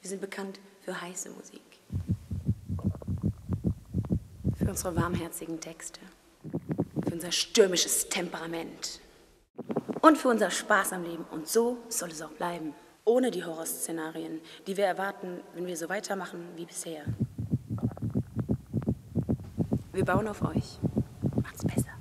Wir sind bekannt für heiße Musik, für unsere warmherzigen Texte, für unser stürmisches Temperament und für unser Spaß am Leben. Und so soll es auch bleiben. Ohne die Horrorszenarien, die wir erwarten, wenn wir so weitermachen wie bisher. Wir bauen auf euch. Macht's besser.